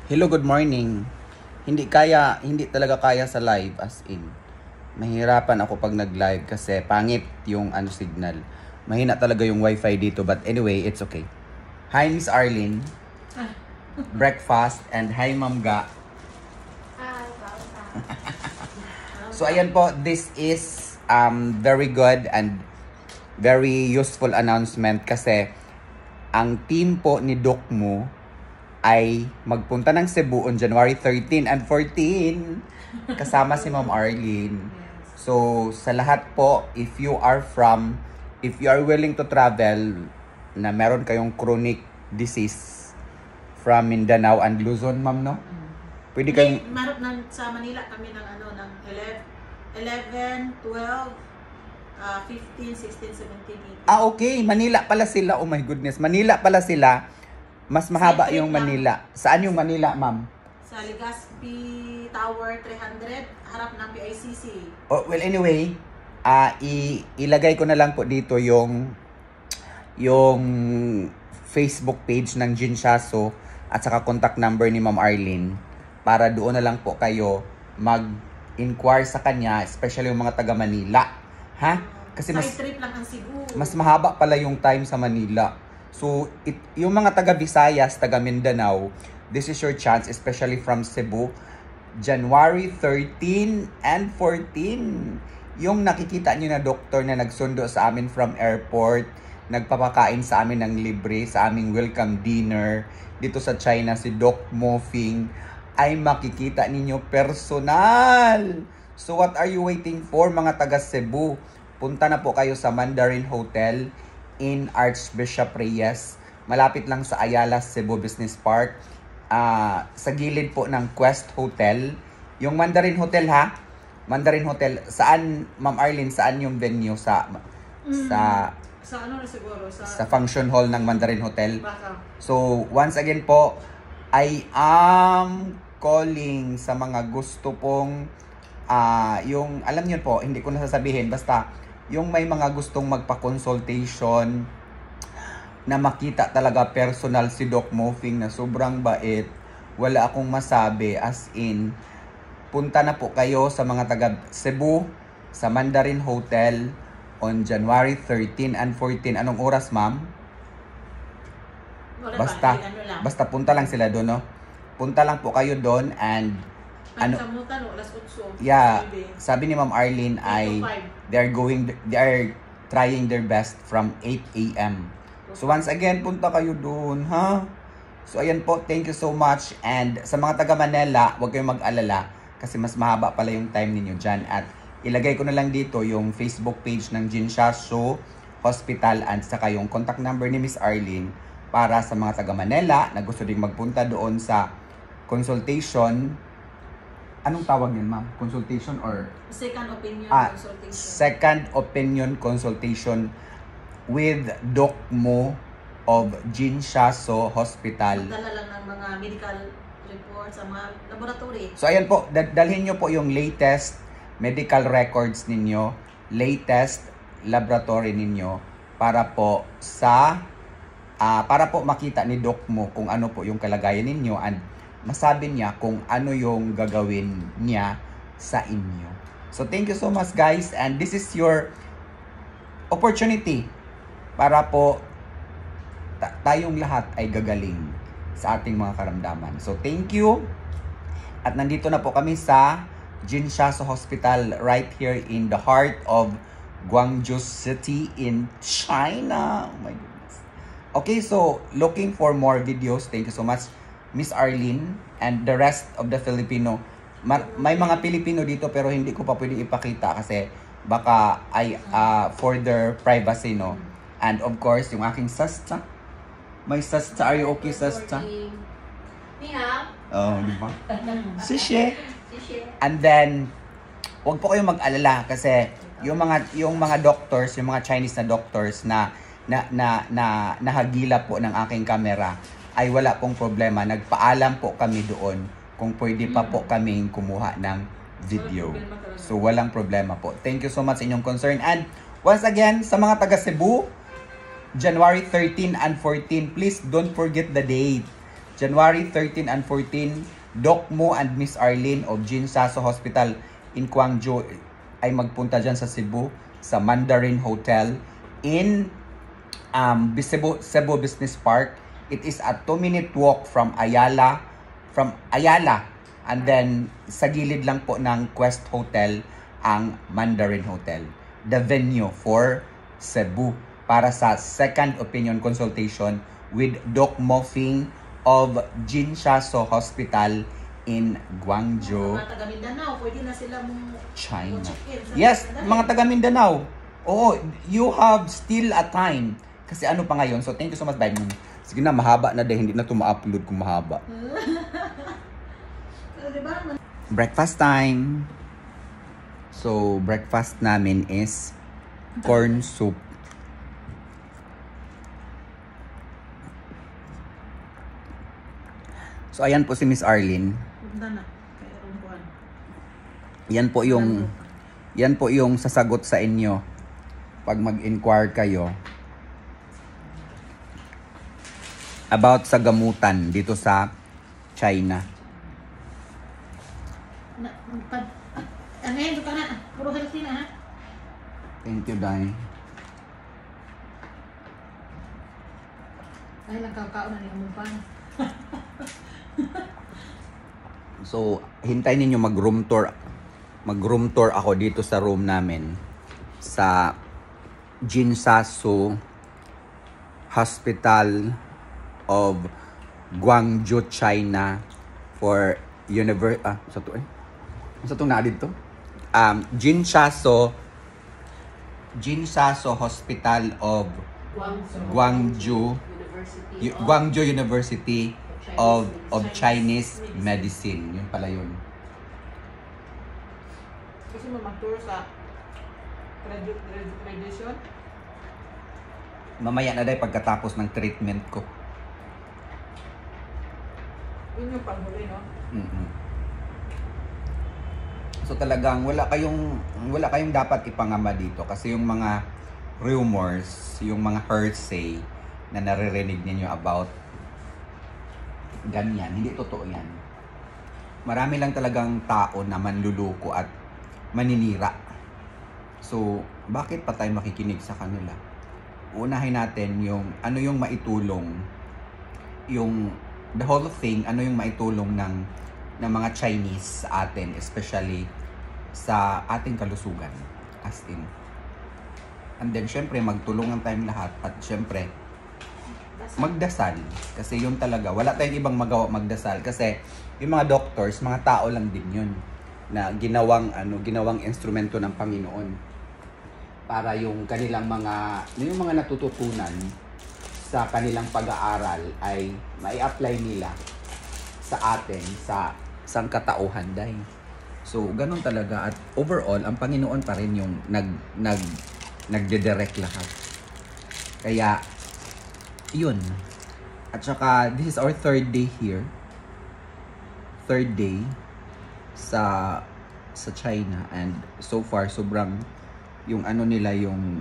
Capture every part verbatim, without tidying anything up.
Hello, good morning. Hindi kaya, hindi talaga kaya sa live as in. Mahirapan ako pag nag-live kasi pangit yung ano signal. Mahina talaga yung wifi dito, but anyway, it's okay. Hi Miss Arlene. Breakfast and hi Ma'am Ga. So ayan po, this is um very good and very useful announcement kasi ang team po ni Doc Mo ay magpunta ng Cebu on January thirteen and fourteen kasama si Ma'am Arlene. So sa lahat po, if you are from, if you are willing to travel na meron kayong chronic disease from Mindanao and Luzon, ma'am, no? Pwede kayong... Hindi, meron na sa Manila kami ng ano, ng eleven, twelve, uh, fifteen, sixteen, seventeen, eighteen. Ah, okay. Manila pala sila. Oh my goodness. Manila pala sila. Mas mahaba Side yung trip lang. Manila. Saan yung Manila, ma'am? Sa Legazpi Tower three hundred, harap ng P I C C. Oh, well, anyway, ah i ilagay ko na lang po dito yung yung Facebook page ng Jinshaso at saka contact number ni Ma'am Arlene para doon na lang po kayo mag-inquire sa kanya, especially yung mga taga Manila. Ha? Kasi mas Side trip lang ang Cebu. mas mahaba pala yung time sa Manila. So, it, yung mga taga Visayas, taga Mindanao, this is your chance, especially from Cebu. January thirteen and fourteen. Yung nakikita nyo na doktor na nagsundo sa amin from airport, nagpapakain sa amin ng libre, sa aming welcome dinner, dito sa China, si Doc Mo Fing, ay makikita ninyo personal. So what are you waiting for, mga taga Cebu? Punta na po kayo sa Mandarin Hotel in Archbishop Reyes. Malapit lang sa Ayala, Cebu Business Park. Uh, sa gilid po ng Quest Hotel. Yung Mandarin Hotel, ha? Mandarin Hotel. Saan, Ma'am Arlene, saan yung venue? Sa Mm. sa Sa ano na siguro? Sa, sa function hall ng Mandarin Hotel. Baka. So, once again po, I am calling sa mga gusto pong ah yung, alam niyo po, hindi ko nasasabihin, basta yung may mga gustong magpa-consultation na makita talaga personal si Doc Mo Fing na sobrang bait, wala akong masabi, as in, punta na po kayo sa mga taga Cebu, sa Mandarin Hotel, on January thirteen and fourteen. Anong oras, ma'am? Wala Basta, ba? Ay, ano lang. basta punta lang sila doon, no? Punta lang po kayo doon and ano, Pagkamutan, no? Alas otso. yeah, Sabi. sabi ni Ma'am Arlene ay eight to five. they are going, they are trying their best from eight a m So once again, punta kayo doon, ha? So ayan po, thank you so much. And sa mga taga Manila, huwag kayong mag-alala kasi mas mahaba pala yung time ninyo dyan. At ilagay ko na lang dito yung Facebook page ng Jinshaso Hospital and saka yung contact number ni Miss Arlene para sa mga taga Manila na gusto ding magpunta doon sa consultation. Anong tawag yun, ma'am? Consultation or Second opinion ah, consultation. second opinion consultation with Doc Mo of Jinshaso Hospital. Magdala lang ng mga medical reports sa mga laboratory. So ayan po, dal- dalhin nyo po yung latest medical records ninyo, latest laboratory ninyo para po sa ah, para po makita ni Doc Mo kung ano po yung kalagayan ninyo and masabi niya kung ano yung gagawin niya sa inyo. So thank you so much, guys, and this is your opportunity para po ta- tayong lahat ay gagaling sa ating mga karamdaman. So thank you. At nandito na po kami sa Jinshaso Hospital right here in the heart of Guangzhou City in China. Oh my goodness. Okay, so looking for more videos. Thank you so much, Miss Arlene, and the rest of the Filipino. Mar- may mga Pilipino dito pero hindi ko pa pwedeng ipakita kasi baka ay uh, for their privacy, no? And of course, yung aking sasta. May sasta. Are you okay, sasta? Ni hao. Oh, di ba? Sishe. Sishe. And then, huwag po kayong mag-alala kasi yung mga yung mga doctors, yung mga Chinese na doctors na na na na nahagila po ng aking camera ay wala pong problema. Nagpaalam po kami doon kung pwede pa po kaming kumuha ng video. So, walang problema po. Thank you so much sa inyong concern. And once again, sa mga taga Cebu, January thirteen and fourteen, please don't forget the date. January thirteen and fourteen, Doc Mo and Miss Arlene of Jinsaso Hospital in Gwangju ay magpunta dyan sa Cebu, sa Mandarin Hotel in um, Cebu, Cebu Business Park. It is a two minute walk from Ayala, from Ayala. And then, sa gilid lang po ng Quest Hotel, ang Mandarin Hotel. The venue for Cebu para sa second opinion consultation with Doc Mo Fing of Jinsaso Hospital in Gwangju, Mga taga Mindanao, pwede na sila mong China. check-in sa Yes, Mindanao. mga taga Mindanao. Oo, you have still a time. Kasi ano pa ngayon? So, thank you so much, bye. Sige na, mahaba na dahil hindi na ito ma-upload kung mahaba. So, diba? Breakfast time. So, breakfast namin is corn soup. So, ayan po si Miss Arlene. Punta na. Kaya rumpuan. Yan po yung yan po yung sasagot sa inyo pag mag-inquire kayo about sa gamutan dito sa China. Na, pag, ah, ngayon, ka na. Puro healthy na, ha? Thank you, Dai. Ay, nagkakao na ni Amumpan. So, hintayin ninyo mag-room tour. Mag-room tour ako dito sa room namin sa Jinsaso Hospital of Gwangju, China for univer ah sa to eh. Sa to na dito. Um Jinsaso Jinsaso Hospital of Gwangju University U- Gwangju University of of Chinese Medicine. Yun pala yun. Gusto mo mag-tour sa tradu- tradu- tradition? Mamaya na dahil pagkatapos ng treatment ko. Yun yung panghuli, no? Mm-mm. So talagang wala kayong wala kayong dapat ipangamba dito kasi yung mga rumors, yung mga hearsay na naririnig ninyo about ganyan, hindi totoo yan. Marami lang talagang tao na manluluko at maninira. So, bakit pa tayo makikinig sa kanila? Unahin natin yung ano yung maitulong, yung the whole thing, ano yung maitulong ng ng mga Chinese sa atin, especially sa ating kalusugan, as in. And then, syempre, magtulungan tayong lahat at syempre, magdasal. Kasi yun talaga, wala tayong ibang magawa magdasal. Kasi yung mga doctors, mga tao lang din yun na ginawang, ano, ginawang instrumento ng Panginoon para yung kanilang mga, yung mga natututunan sa kanilang pag-aaral ay mai-apply nila sa atin, sa sangkatauhan dahil. So, ganun talaga. At overall, ang Panginoon pa rin yung nag, nag, nagde-direct lahat. Kaya, yun. At saka, this is our third day here. Third day sa sa China. And so far, sobrang yung ano nila yung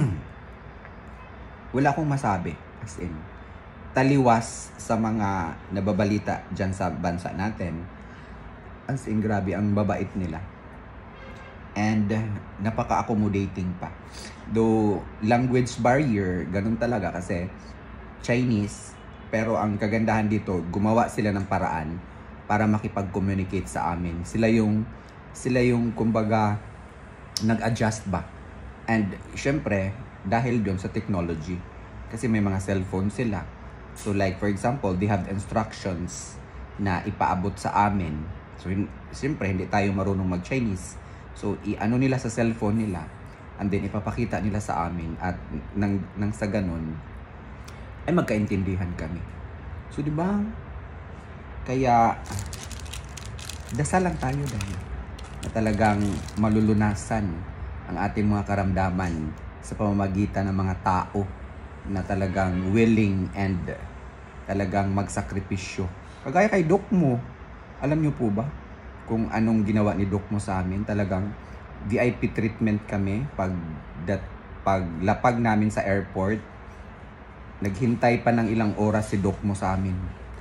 wala akong masabi. As in, taliwas sa mga nababalita dyan sa bansa natin. As in, grabe, ang babait nila. And napaka-accommodating pa. Though, language barrier, ganun talaga kasi Chinese, pero ang kagandahan dito, gumawa sila ng paraan para makipag-communicate sa amin. Sila yung, sila yung, kumbaga, nag-adjust ba. And, syempre, dahil doon sa technology, kasi may mga cellphone sila. So, like, for example, they have instructions na ipaabot sa amin. So, hin- syempre, hindi tayo marunong mag-Chinese. So, i-ano nila sa cellphone nila, and then ipapakita nila sa amin, at nang, nang sa ganun, ay magkaintindihan kami. So, di ba? Kaya, dasal lang tayo dahil na talagang malulunasan ang ating mga karamdaman sa pamamagitan ng mga tao na talagang willing and talagang magsakripisyo. Kagaya kay Doc Mo, alam niyo po ba kung anong ginawa ni Doc Mo sa amin? Talagang V I P treatment kami pag that paglapag namin sa airport. Naghintay pa ng ilang oras si Doc Mo sa amin.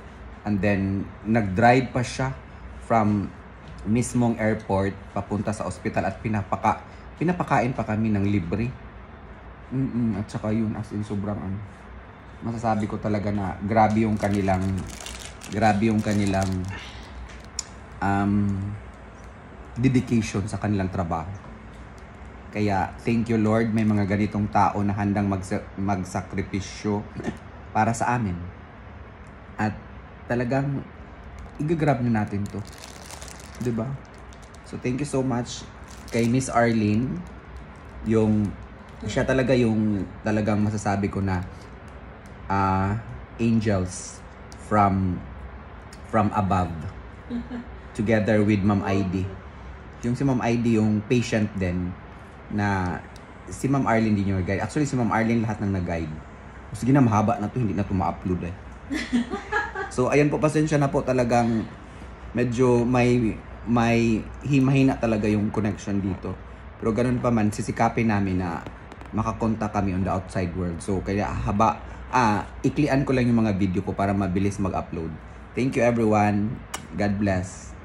And then, nag-drive pa siya from mismong airport papunta sa ospital at pinapaka pinapakain pa kami ng libre. Mm-mm, at saka yun, as in sobrang ano, masasabi ko talaga na grabe yung kanilang grabe yung kanilang um, dedication sa kanilang trabaho. Kaya thank you Lord, may mga ganitong tao na handang magsa- magsakripisyo para sa amin. At talagang i-grab na natin to. 'Di ba? So thank you so much kay Miss Arlene. Yung siya talaga yung talagang masasabi ko na uh, angels from from above together with Ma'am I D. Yung si Ma'am I D yung patient din na si Ma'am Arlene din yung guide. Actually si Ma'am Arlene lahat ng nag-guide. Sige na, mahaba na to, hindi na to ma-upload eh. So ayan po, pasensya na po, talagang medyo may may himahina talaga yung connection dito. Pero ganun pa man, sisikapin namin na makakontak kami on the outside world. So kaya haba, ah, iklian ko lang yung mga video ko para mabilis mag-upload. Thank you everyone. God bless.